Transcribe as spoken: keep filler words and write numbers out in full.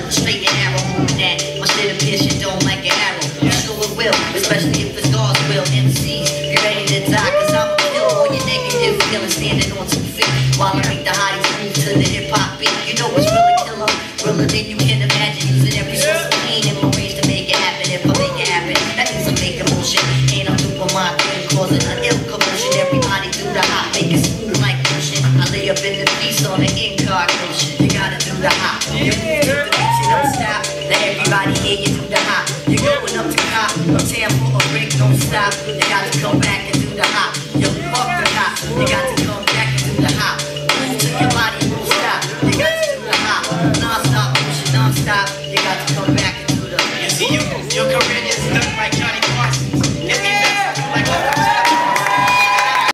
still a straight and arrow moving that. My shit appears you don't like an arrow. You sure it will, especially if it's God's will. M Cs, be ready to die, cause I'ma kill all your negative feelings standing on two feet. While I make the hotties move to the hip hop beat. You know it's really killer, realer than you can imagine. Using every source of pain in my range to make it happen. If I make it happen, that means I'm making motion. And I'm doing my thing, causing an ill commotion. Everybody do the hop, make it smooth like motion. I lay up in the piece on the incarnation. You gotta do the hop. You move to the beat, you don't stop. Let everybody hear you do the hop. You're going up to cop, a Tampa or Rick, don't stop. You gotta come back and do the hop. Yo, fuck the hop. You got to come back and do the hop. Move to your body, move stop. You got to do the hop. Non-stop motion, non-stop. You got to come back and do the. You see, you, your career is done.